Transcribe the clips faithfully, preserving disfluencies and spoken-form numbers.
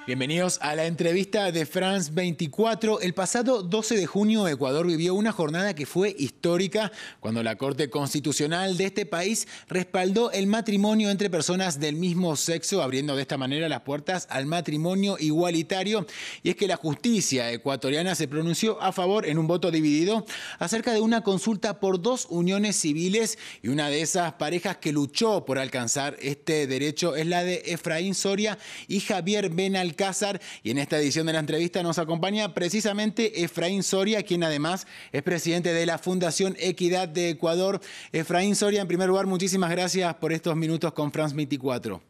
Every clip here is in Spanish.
Bienvenidos a la entrevista de France veinticuatro. El pasado doce de junio, Ecuador vivió una jornada que fue histórica cuando la Corte Constitucional de este país respaldó el matrimonio entre personas del mismo sexo, abriendo de esta manera las puertas al matrimonio igualitario. Y es que la justicia ecuatoriana se pronunció a favor en un voto dividido acerca de una consulta por dos uniones civiles, y una de esas parejas que luchó por alcanzar este derecho es la de Efraín Soria y Javier Benalcázar. Y en esta edición de la entrevista nos acompaña precisamente Efraín Soria, quien además es presidente de la Fundación Equidad de Ecuador. Efraín Soria, en primer lugar, muchísimas gracias por estos minutos con France veinticuatro.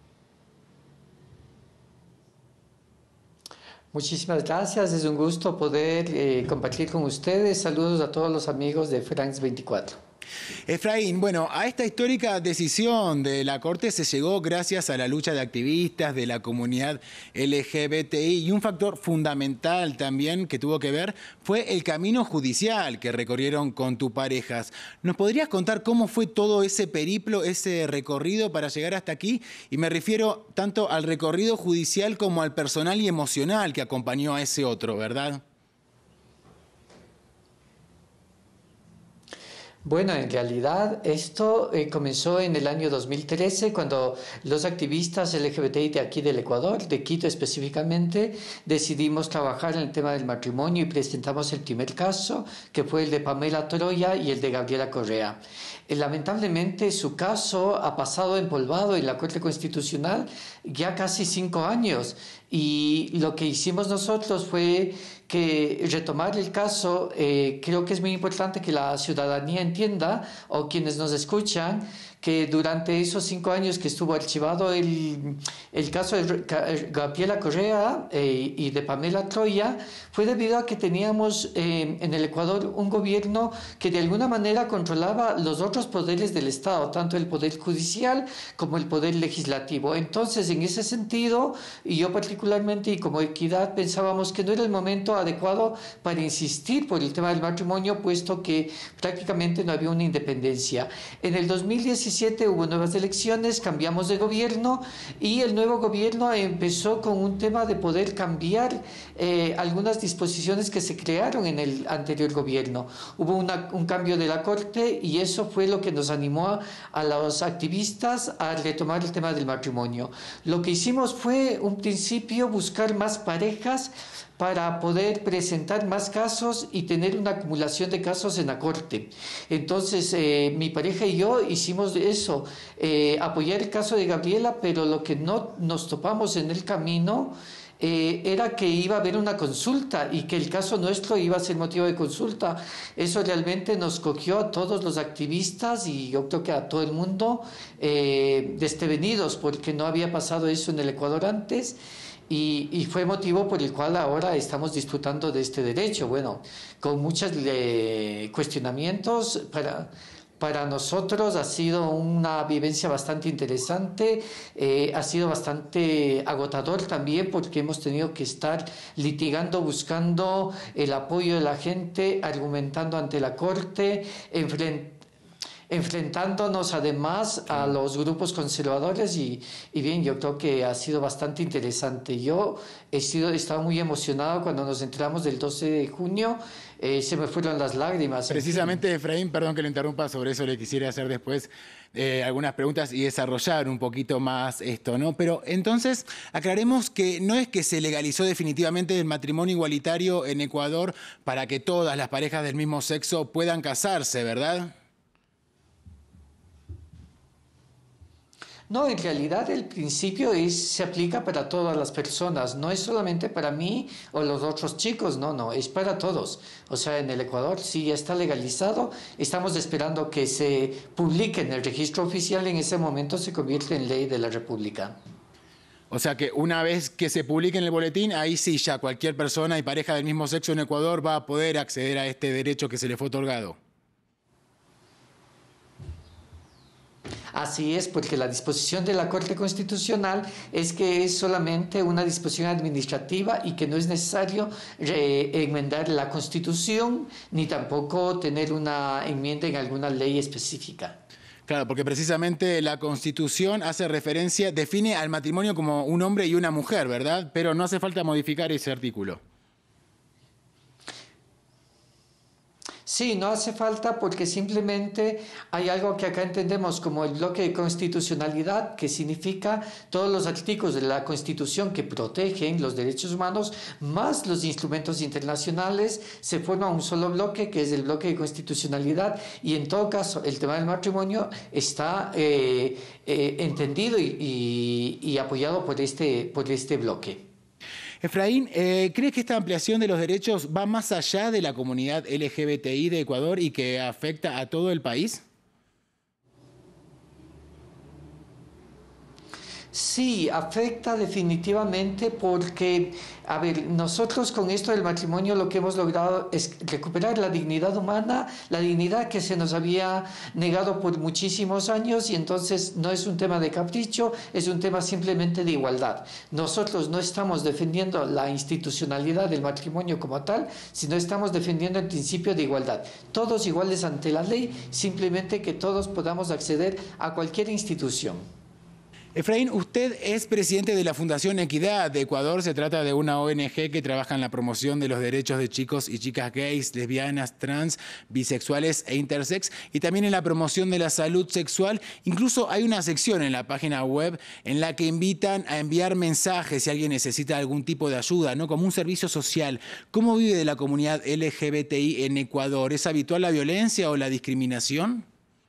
Muchísimas gracias, es un gusto poder eh, compartir con ustedes. Saludos a todos los amigos de France veinticuatro. Efraín, bueno, a esta histórica decisión de la Corte se llegó gracias a la lucha de activistas de la comunidad L G B T I, y un factor fundamental también que tuvo que ver fue el camino judicial que recorrieron con tus parejas. ¿Nos podrías contar cómo fue todo ese periplo, ese recorrido para llegar hasta aquí? Y me refiero tanto al recorrido judicial como al personal y emocional que acompañó a ese otro, ¿verdad? Bueno, en realidad esto eh, comenzó en el año dos mil trece, cuando los activistas L G B T I de aquí del Ecuador, de Quito específicamente, decidimos trabajar en el tema del matrimonio y presentamos el primer caso, que fue el de Pamela Troya y el de Gabriela Correa. Eh, lamentablemente su caso ha pasado empolvado en la Corte Constitucional ya casi cinco años, y lo que hicimos nosotros fue que retomar el caso. Eh, creo que es muy importante que la ciudadanía entienda, o quienes nos escuchan, que durante esos cinco años que estuvo archivado el, el caso de Gabriela Correa eh, y de Pamela Troya, fue debido a que teníamos eh, en el Ecuador un gobierno que de alguna manera controlaba los otros poderes del Estado, tanto el poder judicial como el poder legislativo. Entonces, en ese sentido, y yo particularmente y como Equidad, pensábamos que no era el momento adecuado para insistir por el tema del matrimonio, puesto que prácticamente no había una independencia. En el dos mil diecisiete hubo nuevas elecciones, cambiamos de gobierno, y el nuevo gobierno empezó con un tema de poder cambiar eh, algunas disposiciones que se crearon en el anterior gobierno. Hubo una, un cambio de la Corte, y eso fue lo que nos animó a, a los activistas a retomar el tema del matrimonio. Lo que hicimos fue, un principio, buscar más parejas para poder presentar más casos y tener una acumulación de casos en la Corte. Entonces, eh, mi pareja y yo hicimos eso, eh, apoyar el caso de Gabriela, pero lo que no nos topamos en el camino eh, era que iba a haber una consulta y que el caso nuestro iba a ser motivo de consulta. Eso realmente nos cogió a todos los activistas, y yo creo que a todo el mundo, eh, desprevenidos, porque no había pasado eso en el Ecuador antes. Y, y fue motivo por el cual ahora estamos disfrutando de este derecho, bueno, con muchos eh, cuestionamientos. Para, para nosotros ha sido una vivencia bastante interesante, eh, ha sido bastante agotador también, porque hemos tenido que estar litigando, buscando el apoyo de la gente, argumentando ante la Corte, enfrentando enfrentándonos además a los grupos conservadores, y, y bien, yo creo que ha sido bastante interesante. Yo he sido, he estado muy emocionado cuando nos enteramos del doce de junio, eh, se me fueron las lágrimas. Precisamente, Efraín, perdón que le interrumpa, sobre eso le quisiera hacer después eh, algunas preguntas y desarrollar un poquito más esto, ¿no? Pero entonces, aclaremos que no es que se legalizó definitivamente el matrimonio igualitario en Ecuador para que todas las parejas del mismo sexo puedan casarse, ¿verdad? No, en realidad el principio es, se aplica para todas las personas, no es solamente para mí o los otros chicos, no, no, es para todos. O sea, en el Ecuador sí ya está legalizado, estamos esperando que se publique en el registro oficial, en ese momento se convierte en ley de la República. O sea que una vez que se publique en el boletín, ahí sí ya cualquier persona y pareja del mismo sexo en Ecuador va a poder acceder a este derecho que se le fue otorgado. Así es, porque la disposición de la Corte Constitucional es que es solamente una disposición administrativa y que no es necesario eh, enmendar la Constitución ni tampoco tener una enmienda en alguna ley específica. Claro, porque precisamente la Constitución hace referencia, define al matrimonio como un hombre y una mujer, ¿verdad? Pero no hace falta modificar ese artículo. Sí, no hace falta porque simplemente hay algo que acá entendemos como el bloque de constitucionalidad, que significa todos los artículos de la Constitución que protegen los derechos humanos, más los instrumentos internacionales, se forma un solo bloque, que es el bloque de constitucionalidad, y en todo caso el tema del matrimonio está eh, eh, entendido y, y, y apoyado por este, por este bloque. Efraín, eh, ¿crees que esta ampliación de los derechos va más allá de la comunidad L G B T I de Ecuador y que afecta a todo el país? Sí, afecta definitivamente porque, a ver, nosotros con esto del matrimonio lo que hemos logrado es recuperar la dignidad humana, la dignidad que se nos había negado por muchísimos años, y entonces no es un tema de capricho, es un tema simplemente de igualdad. Nosotros no estamos defendiendo la institucionalidad del matrimonio como tal, sino estamos defendiendo el principio de igualdad. Todos iguales ante la ley, simplemente que todos podamos acceder a cualquier institución. Efraín, usted es presidente de la Fundación Equidad de Ecuador. Se trata de una O N G que trabaja en la promoción de los derechos de chicos y chicas gays, lesbianas, trans, bisexuales e intersex, y también en la promoción de la salud sexual. Incluso hay una sección en la página web en la que invitan a enviar mensajes si alguien necesita algún tipo de ayuda, ¿no? Como un servicio social. ¿Cómo vive la comunidad L G B T I en Ecuador? ¿Es habitual la violencia o la discriminación?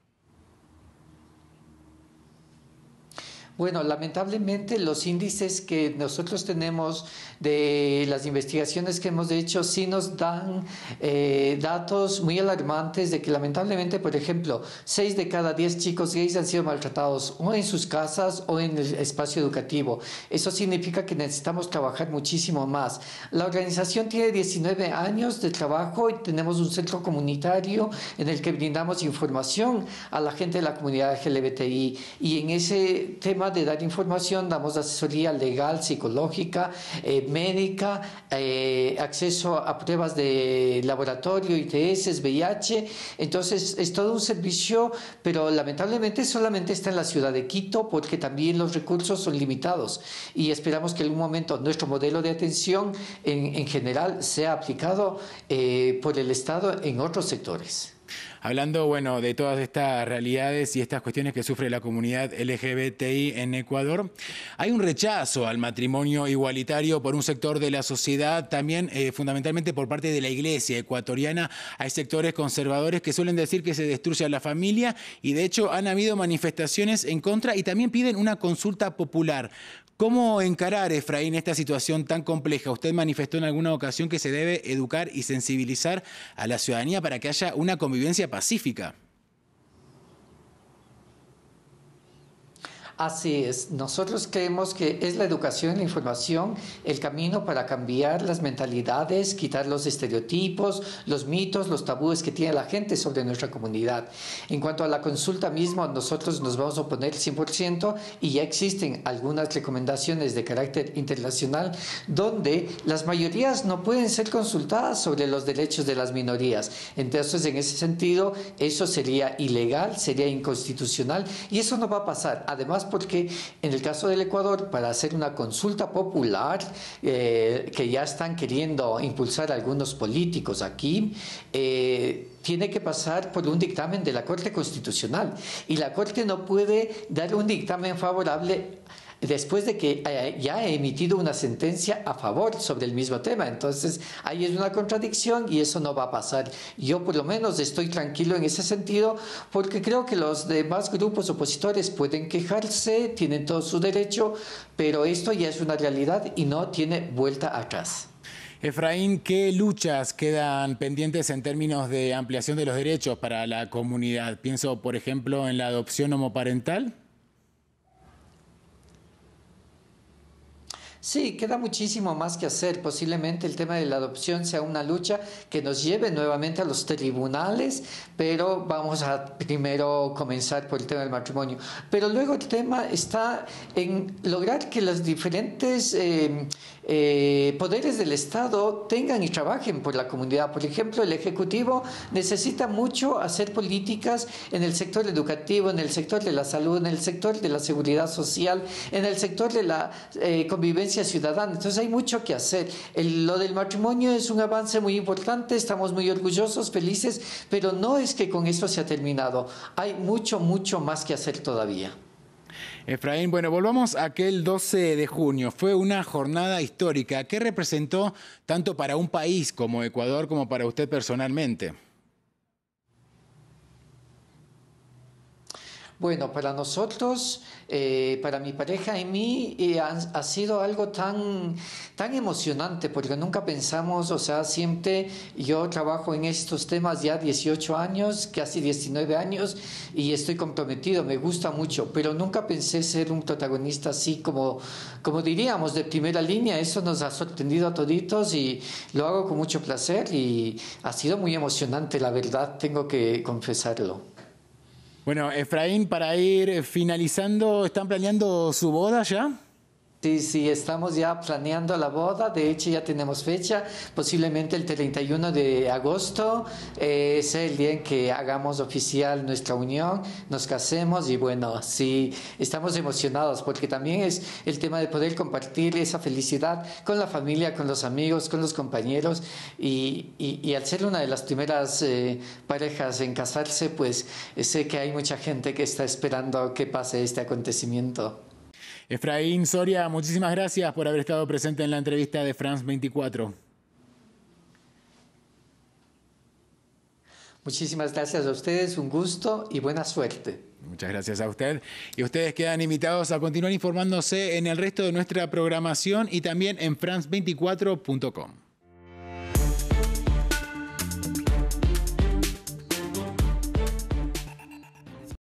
Bueno, lamentablemente los índices que nosotros tenemos de las investigaciones que hemos hecho sí nos dan eh, datos muy alarmantes de que lamentablemente, por ejemplo, seis de cada diez chicos gays han sido maltratados o en sus casas o en el espacio educativo. Eso significa que necesitamos trabajar muchísimo más. La organización tiene diecinueve años de trabajo y tenemos un centro comunitario en el que brindamos información a la gente de la comunidad L G B T I, y en ese tema de dar información damos asesoría legal, psicológica, eh, médica, eh, acceso a pruebas de laboratorio, I T S, V I H. Entonces es todo un servicio, pero lamentablemente solamente está en la ciudad de Quito porque también los recursos son limitados, y esperamos que en algún momento nuestro modelo de atención en, en general sea aplicado eh, por el Estado en otros sectores. Hablando, bueno, de todas estas realidades y estas cuestiones que sufre la comunidad L G B T I en Ecuador, hay un rechazo al matrimonio igualitario por un sector de la sociedad, también eh, fundamentalmente por parte de la Iglesia ecuatoriana. Hay sectores conservadores que suelen decir que se destruye a la familia, y de hecho han habido manifestaciones en contra y también piden una consulta popular. ¿Cómo encarar, Efraín, esta situación tan compleja? Usted manifestó en alguna ocasión que se debe educar y sensibilizar a la ciudadanía para que haya una convivencia pacífica. Así es, nosotros creemos que es la educación y la información el camino para cambiar las mentalidades, quitar los estereotipos, los mitos, los tabúes que tiene la gente sobre nuestra comunidad. En cuanto a la consulta misma, nosotros nos vamos a oponer cien por ciento, y ya existen algunas recomendaciones de carácter internacional donde las mayorías no pueden ser consultadas sobre los derechos de las minorías. Entonces, en ese sentido, eso sería ilegal, sería inconstitucional, y eso no va a pasar. Además, porque en el caso del Ecuador, para hacer una consulta popular eh, que ya están queriendo impulsar algunos políticos aquí, eh, tiene que pasar por un dictamen de la Corte Constitucional, y la Corte no puede dar un dictamen favorable después de que eh, ya ha emitido una sentencia a favor sobre el mismo tema. Entonces ahí es una contradicción y eso no va a pasar. Yo por lo menos estoy tranquilo en ese sentido, porque creo que los demás grupos opositores pueden quejarse, tienen todo su derecho, pero esto ya es una realidad y no tiene vuelta atrás. Efraín, ¿qué luchas quedan pendientes en términos de ampliación de los derechos para la comunidad? Pienso, por ejemplo, en la adopción homoparental. Sí, queda muchísimo más que hacer. Posiblemente el tema de la adopción sea una lucha que nos lleve nuevamente a los tribunales, pero vamos a primero comenzar por el tema del matrimonio. Pero luego el tema está en lograr que los diferentes eh, eh, poderes del Estado tengan y trabajen por la comunidad. Por ejemplo, el Ejecutivo necesita mucho hacer políticas en el sector educativo, en el sector de la salud, en el sector de la seguridad social, en el sector de la eh, convivencia ciudadana. Entonces hay mucho que hacer. El, lo del matrimonio es un avance muy importante, estamos muy orgullosos, felices, pero no es que con eso se ha terminado. Hay mucho, mucho más que hacer todavía. Efraín, bueno, volvamos a aquel doce de junio. Fue una jornada histórica. ¿Qué representó tanto para un país como Ecuador como para usted personalmente? Bueno, para nosotros, eh, para mi pareja y mí, eh, ha, ha sido algo tan, tan emocionante porque nunca pensamos, o sea, siempre yo trabajo en estos temas ya dieciocho años, casi diecinueve años, y estoy comprometido, me gusta mucho, pero nunca pensé ser un protagonista así como, como diríamos, de primera línea. Eso nos ha sorprendido a toditos y lo hago con mucho placer y ha sido muy emocionante, la verdad, tengo que confesarlo. Bueno, Efraín, para ir finalizando, ¿están planeando su boda ya? Sí, sí, estamos ya planeando la boda, de hecho ya tenemos fecha, posiblemente el treinta y uno de agosto, eh, es el día en que hagamos oficial nuestra unión, nos casemos y bueno, sí, estamos emocionados porque también es el tema de poder compartir esa felicidad con la familia, con los amigos, con los compañeros y, y, y al ser una de las primeras eh, parejas en casarse, pues sé que hay mucha gente que está esperando que pase este acontecimiento. Efraín Soria, muchísimas gracias por haber estado presente en la entrevista de France veinticuatro. Muchísimas gracias a ustedes, un gusto y buena suerte. Muchas gracias a usted. Y ustedes quedan invitados a continuar informándose en el resto de nuestra programación y también en france veinticuatro punto com.